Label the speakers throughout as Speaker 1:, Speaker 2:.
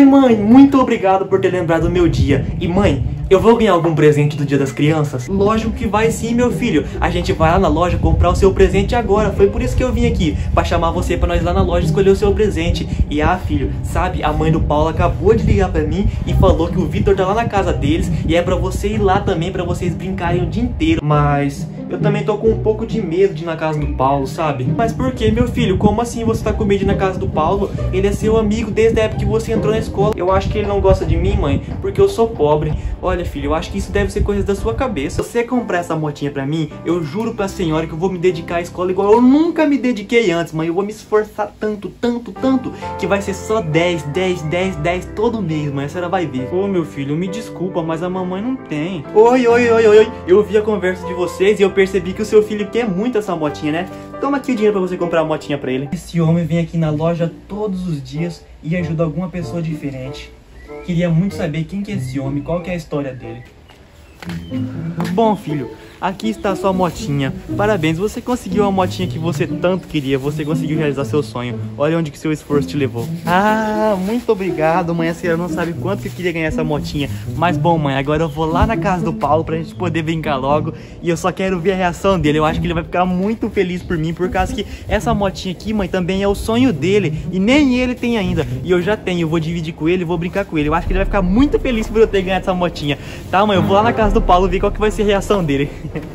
Speaker 1: mãe, muito obrigado por ter lembrado do meu dia. E mãe, eu vou ganhar algum presente do Dia das Crianças? Lógico que vai sim, meu filho. A gente vai lá na loja comprar o seu presente agora. Foi por isso que eu vim aqui, pra chamar você pra nós ir lá na loja escolher o seu presente. E filho, sabe, a mãe do Paulo acabou de ligar pra mim e falou que o Vitor tá lá na casa deles e é pra você ir lá também, pra vocês brincarem o dia inteiro. Mas eu também tô com um pouco de medo de ir na casa do Paulo, sabe? Mas por que, meu filho? Como assim você tá com medo de ir na casa do Paulo? Ele é seu amigo desde a época que você entrou na escola. Eu acho que ele não gosta de mim, mãe, porque eu sou pobre. Olha, filho, eu acho que isso deve ser coisa da sua cabeça. Se você comprar essa motinha pra mim, eu juro pra senhora que eu vou me dedicar à escola igual eu nunca me dediquei antes, mãe. Eu vou me esforçar tanto, que vai ser só 10 todo mês, mãe. A senhora vai ver. Ô, meu filho, me desculpa, mas a mamãe não tem. Oi. Eu vi a conversa de vocês e eu percebi que o seu filho quer muito essa motinha, né? Toma aqui o dinheiro pra você comprar a motinha pra ele. Esse homem vem aqui na loja todos os dias e ajuda alguma pessoa diferente. Queria muito saber quem que é esse homem, qual que é a história dele. Bom, filho, aqui está a sua motinha. Parabéns, você conseguiu a motinha que você tanto queria. Você conseguiu realizar seu sonho. Olha onde que seu esforço te levou. Muito obrigado, mãe. A senhora não sabe quanto que eu queria ganhar essa motinha. Mas bom, mãe, agora eu vou lá na casa do Paulo pra gente poder brincar logo. E eu só quero ver a reação dele. Eu acho que ele vai ficar muito feliz por mim, por causa que essa motinha aqui, mãe, também é o sonho dele. E nem ele tem ainda. E eu já tenho, eu vou dividir com ele, vou brincar com ele. Eu acho que ele vai ficar muito feliz por eu ter ganhado essa motinha. Tá, mãe, eu vou lá na casa do Paulo ver qual que vai ser a reação dele.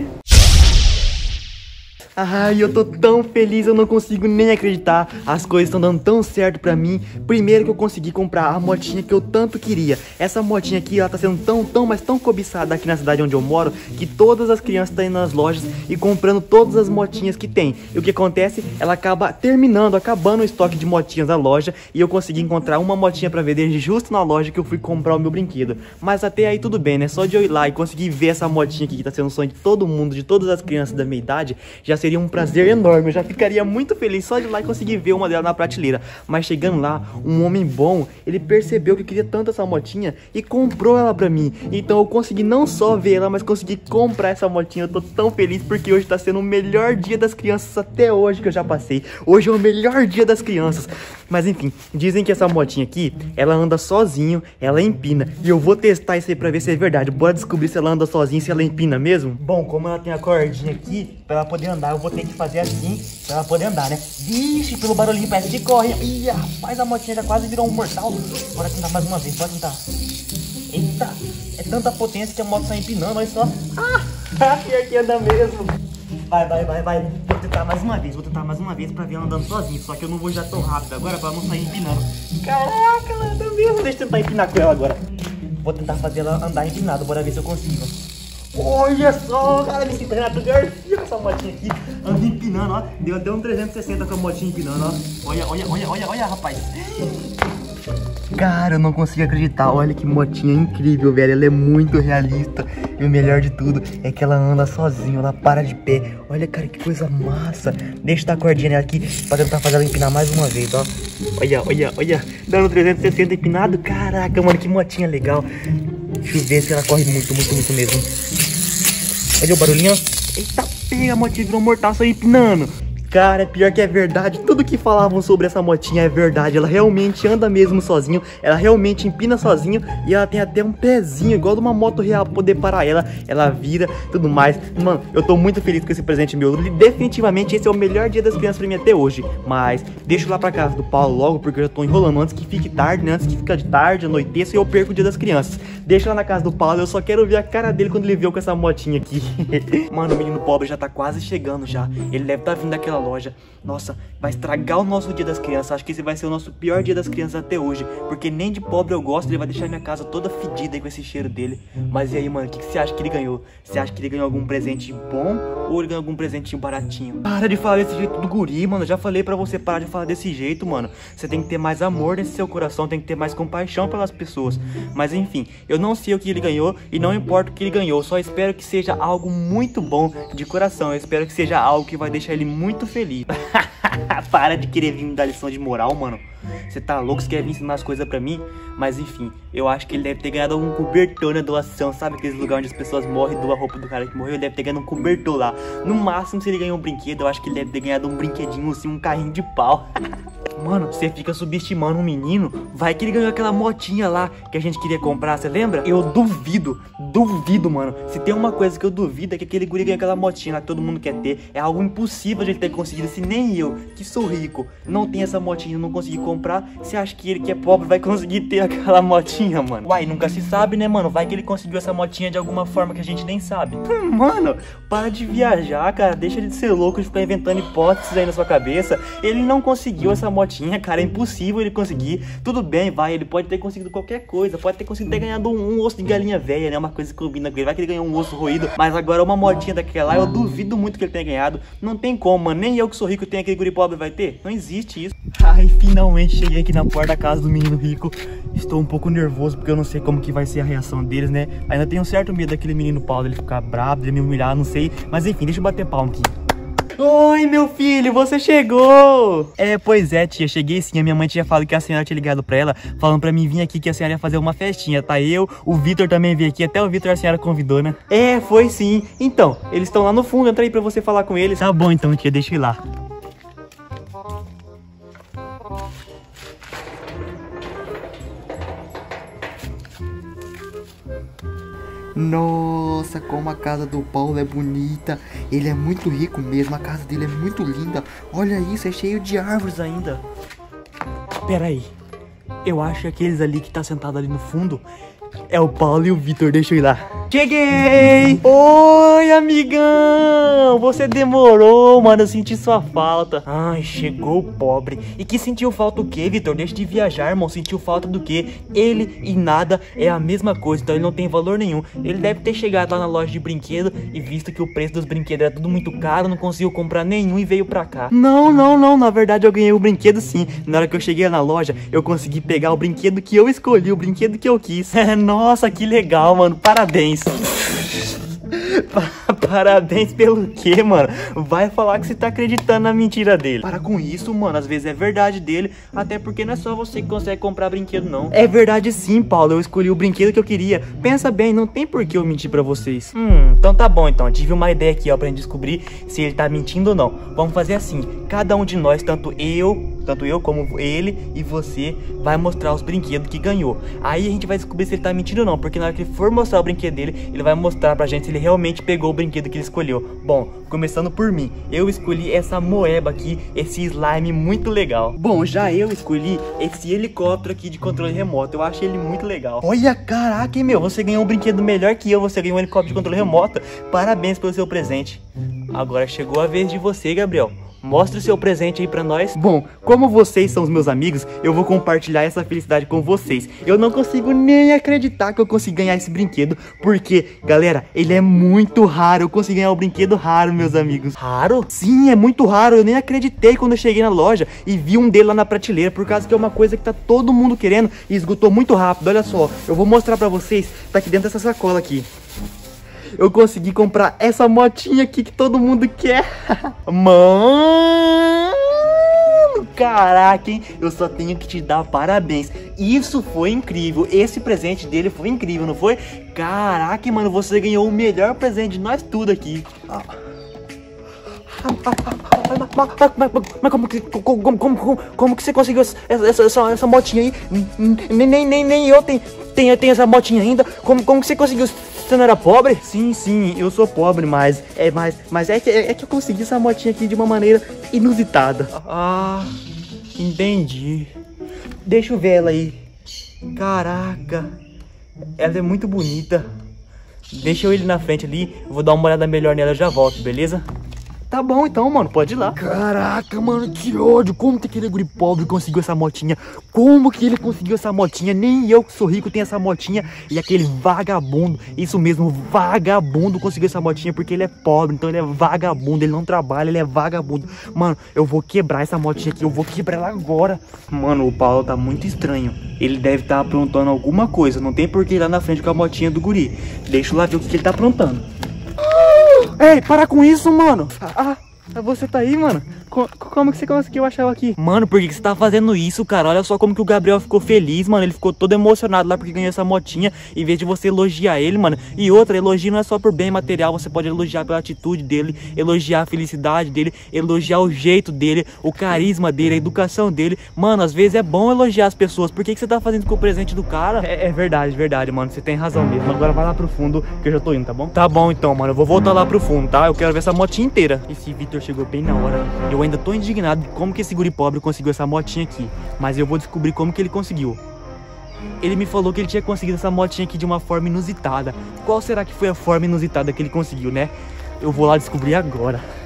Speaker 1: Eu tô tão feliz, eu não consigo nem acreditar. As coisas estão dando tão certo pra mim. Primeiro que eu consegui comprar a motinha que eu tanto queria. Essa motinha aqui, ela tá sendo mas tão cobiçada aqui na cidade onde eu moro, que todas as crianças estão indo nas lojas e comprando todas as motinhas que tem. E o que acontece? Ela acaba acabando o estoque de motinhas da loja. E eu consegui encontrar uma motinha pra vender justo na loja que eu fui comprar o meu brinquedo. Mas até aí tudo bem, né? Só de eu ir lá e conseguir ver essa motinha aqui, que tá sendo um sonho de todo mundo, de todas as crianças da minha idade, já seria um prazer enorme. Eu já ficaria muito feliz só de ir lá e conseguir ver uma dela na prateleira. Mas chegando lá, um homem bom, ele percebeu que eu queria tanto essa motinha e comprou ela pra mim. Então eu consegui não só ver ela, mas consegui comprar essa motinha. Eu tô tão feliz porque hoje tá sendo o melhor dia das crianças até hoje que eu já passei. Hoje é o melhor dia das crianças. Mas enfim, dizem que essa motinha aqui, ela anda sozinho, ela empina. E eu vou testar isso aí pra ver se é verdade. Bora descobrir se ela anda sozinha, se ela empina mesmo. Bom, como ela tem a cordinha aqui, pra ela poder andar, eu vou ter que fazer assim, pra ela poder andar, né? Vixe, pelo barulhinho parece que corre. Ih, rapaz, a motinha já quase virou um mortal. Bora tentar mais uma vez, bora tentar. Eita, é tanta potência que a moto tá empinando, olha só. Pior que anda mesmo. Vai. Vou tentar mais uma vez pra ver ela andando sozinha. Só que eu não vou já tão rápido agora pra ela não sair empinando. Caraca, ela anda mesmo. Deixa eu tentar empinar com ela agora. Vou tentar fazer ela andar empinada, bora ver se eu consigo. Olha só, cara, esse Renato Garcia com essa motinha aqui, anda empinando, ó. Deu até um 360 com a motinha empinando, ó. Olha, rapaz. Cara, eu não consigo acreditar. Olha que motinha incrível, velho. Ela é muito realista. E o melhor de tudo é que ela anda sozinha, ela para de pé. Olha, cara, que coisa massa. Deixa eu dar a cordinha nela aqui pra tentar fazer ela empinar mais uma vez, ó. Olha. Dando 360 empinado. Caraca, mano, que motinha legal. Deixa eu ver se ela corre muito mesmo. Olha o barulhinho, ó. Eita, pega, a motinha virou mortal, saiu empinando. Cara, pior que é verdade, tudo que falavam sobre essa motinha é verdade. Ela realmente anda mesmo sozinho, ela realmente empina sozinho. E ela tem até um pezinho, igual de uma moto real, pra poder parar ela. Ela vira, tudo mais. Mano, eu tô muito feliz com esse presente meu. Definitivamente esse é o melhor dia das crianças pra mim até hoje. Mas deixa eu ir lá pra casa do Paulo logo, porque eu já tô enrolando antes que fique tarde, né? Antes que fique de tarde, anoiteça e eu perco o dia das crianças. Deixa lá na casa do Paulo, eu só quero ver a cara dele quando ele viu com essa motinha aqui. Mano, o menino pobre já tá quase chegando já. Ele deve tá vindo daquela loja. Nossa, vai estragar o nosso dia das crianças. Acho que esse vai ser o nosso pior dia das crianças até hoje, porque nem de pobre eu gosto. Ele vai deixar minha casa toda fedida aí com esse cheiro dele. Mas e aí, mano, o que você acha que ele ganhou? Você acha que ele ganhou algum presente bom ou ele ganhou algum presentinho baratinho? Para de falar desse jeito do guri, mano. Eu já falei pra você parar de falar desse jeito, mano. Você tem que ter mais amor nesse seu coração, tem que ter mais compaixão pelas pessoas. Mas enfim, eu não sei o que ele ganhou e não importa o que ele ganhou. Só espero que seja algo muito bom de coração. Eu espero que seja algo que vai deixar ele muito feliz. Para de querer vir me dar lição de moral, mano. Você tá louco? Você quer vir ensinar as coisas pra mim? Mas enfim, eu acho que ele deve ter ganhado algum cobertor na doação. Sabe aqueles lugares onde as pessoas morrem e doam a roupa do cara que morreu? Ele deve ter ganhado um cobertor lá. No máximo, se ele ganhou um brinquedo, eu acho que ele deve ter ganhado um brinquedinho assim, um carrinho de pau. Mano, você fica subestimando um menino. Vai que ele ganhou aquela motinha lá que a gente queria comprar, você lembra? Eu duvido, mano. Se tem uma coisa que eu duvido é que aquele guri ganhou aquela motinha lá que todo mundo quer ter. É algo impossível de ele ter conseguido. Se nem eu, que sou rico, não tenho essa motinha e não consegui comprar, você acha que ele que é pobre vai conseguir ter aquela motinha, mano? Uai, nunca se sabe, né, mano? Vai que ele conseguiu essa motinha de alguma forma que a gente nem sabe. Mano, para de viajar, cara. Deixa de ser louco, de ficar inventando hipóteses aí na sua cabeça. Ele não conseguiu essa motinha, cara. É impossível ele conseguir. Tudo bem, vai. Ele pode ter conseguido qualquer coisa. Pode ter conseguido ter ganhado um osso de galinha velha, né? Uma coisa que combina com ele. Vai que ele ganhou um osso roído. Mas agora uma motinha daquela lá, eu duvido muito que ele tenha ganhado. Não tem como, mano. Nem eu que sou rico tenho aquele guri pobre vai ter. Não existe isso. Ai, finalmente cheguei aqui na porta da casa do menino rico. Estou um pouco nervoso porque eu não sei como que vai ser a reação deles, né? Ainda tenho um certo medo daquele menino Paulo, ele ficar bravo, ele me humilhar, não sei. Mas enfim, deixa eu bater palma aqui. Oi, meu filho, você chegou! É, pois é, tia, cheguei sim. A minha mãe tinha falado que a senhora tinha ligado pra ela, falando pra mim vir aqui que a senhora ia fazer uma festinha, tá? Eu, o Vitor também veio aqui, até o Vitor a senhora convidou, né? É, foi sim. Então, eles estão lá no fundo, entra aí pra você falar com eles. Tá bom então, tia, deixa eu ir lá. Nossa, como a casa do Paulo é bonita. Ele é muito rico mesmo, a casa dele é muito linda. Olha isso, é cheio de árvores ainda. Pera aí, eu acho que aqueles ali que tá sentado ali no fundo é o Paulo e o Vitor, deixa eu ir lá. Cheguei! Oi, amigão! Você demorou, mano, eu senti sua falta. Ai, chegou o pobre. E que sentiu falta o quê, Vitor? Deixa de viajar, irmão. Sentiu falta do quê? Ele e nada é a mesma coisa, então ele não tem valor nenhum. Ele deve ter chegado lá na loja de brinquedo e visto que o preço dos brinquedos era tudo muito caro, não conseguiu comprar nenhum e veio pra cá. Não, na verdade eu ganhei o brinquedo sim. Na hora que eu cheguei na loja, eu consegui pegar o brinquedo que eu escolhi, o brinquedo que eu quis. Nossa, que legal, mano. Parabéns. Parabéns pelo quê, mano? Vai falar que você tá acreditando na mentira dele. Para com isso, mano. Às vezes é verdade dele. Até porque não é só você que consegue comprar brinquedo, não. É verdade sim, Paulo. Eu escolhi o brinquedo que eu queria. Pensa bem, não tem por que eu mentir pra vocês. Então tá bom, então. Tive uma ideia aqui, ó, pra gente descobrir se ele tá mentindo ou não. Vamos fazer assim. Cada um de nós, tanto eu como ele e você, vai mostrar os brinquedos que ganhou. Aí a gente vai descobrir se ele tá mentindo ou não. Porque na hora que ele for mostrar o brinquedo dele, ele vai mostrar pra gente se ele realmente pegou o brinquedo que ele escolheu. Bom, começando por mim, eu escolhi essa moeba aqui, esse slime muito legal. Bom, já eu escolhi esse helicóptero aqui de controle remoto. Eu achei ele muito legal. Olha, caraca, hein, meu, você ganhou um brinquedo melhor que eu. Você ganhou um helicóptero de controle remoto. Parabéns pelo seu presente. Agora chegou a vez de você, Gabriel. Mostre o seu presente aí pra nós. Bom, como vocês são os meus amigos, eu vou compartilhar essa felicidade com vocês. Eu não consigo nem acreditar que eu consegui ganhar esse brinquedo, porque, galera, ele é muito raro. Eu consegui ganhar um brinquedo raro, meus amigos. Raro? Sim, é muito raro. Eu nem acreditei quando eu cheguei na loja e vi um dele lá na prateleira, por causa que é uma coisa que tá todo mundo querendo e esgotou muito rápido. Olha só, eu vou mostrar pra vocês. Tá aqui dentro dessa sacola aqui. Eu consegui comprar essa motinha aqui que todo mundo quer. Mano, caraca, hein? Eu só tenho que te dar parabéns. Isso foi incrível. Esse presente dele foi incrível, não foi? Caraca, mano, você ganhou o melhor presente de nós tudo aqui. Mas como que você conseguiu essa motinha aí? Nem eu tenho essa motinha ainda. Como que você conseguiu? Você não era pobre? Sim, eu sou pobre, mas é que eu consegui essa motinha aqui de uma maneira inusitada. Ah, entendi. Deixa eu ver ela aí. Caraca, ela é muito bonita. Deixa eu ir ali na frente ali, vou dar uma olhada melhor nela e já volto, beleza? Tá bom então, mano, pode ir lá. Caraca, mano, que ódio. Como que aquele guri pobre conseguiu essa motinha? Como que ele conseguiu essa motinha? Nem eu que sou rico tenho essa motinha. E aquele vagabundo, isso mesmo, vagabundo conseguiu essa motinha porque ele é pobre. Então ele é vagabundo, ele não trabalha, ele é vagabundo. Mano, eu vou quebrar essa motinha aqui, eu vou quebrar ela agora. Mano, o Paulo tá muito estranho. Ele deve estar aprontando alguma coisa. Não tem por que ir lá na frente com a motinha do guri. Deixa eu lá ver o que ele tá aprontando. Ei, para com isso, mano. Você tá aí, mano?
Speaker 2: Como que você conseguiu achar eu aqui?
Speaker 3: Mano, por que você tá fazendo isso, cara? Olha só como que o Gabriel ficou feliz, mano. Ele ficou todo emocionado lá porque ganhou essa motinha, em vez de você elogiar ele, mano. E outra, elogio não é só por bem material, você pode elogiar pela atitude dele, elogiar a felicidade dele, elogiar o jeito dele, o carisma dele, a educação dele. Mano, às vezes é bom elogiar as pessoas. Por que você tá fazendo com o presente do cara?
Speaker 2: É verdade, mano. Você tem razão mesmo. Agora vai lá pro fundo que eu já tô indo, tá bom?
Speaker 3: Tá bom então, mano. Eu vou voltar lá pro fundo, tá? Eu quero ver essa motinha inteira.
Speaker 2: Esse Vitor chegou bem na hora. Eu ainda tô indignado de como que esse guri pobre conseguiu essa motinha aqui. Mas eu vou descobrir como que ele conseguiu. Ele me falou que ele tinha conseguido essa motinha aqui de uma forma inusitada. Qual será que foi a forma inusitada que ele conseguiu, né? Eu vou lá descobrir agora.